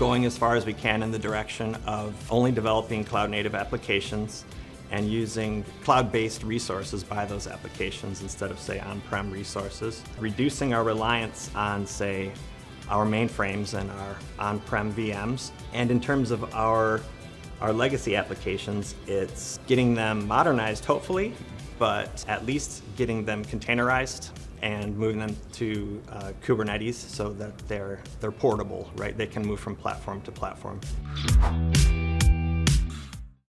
going as far as we can in the direction of only developing cloud-native applications and using cloud-based resources by those applications instead of, say, on-prem resources. Reducing our reliance on, say, our mainframes and our on-prem VMs. And in terms of our legacy applications, it's getting them modernized, hopefully, but at least getting them containerized and moving them to Kubernetes so that they're portable, right? They can move from platform to platform.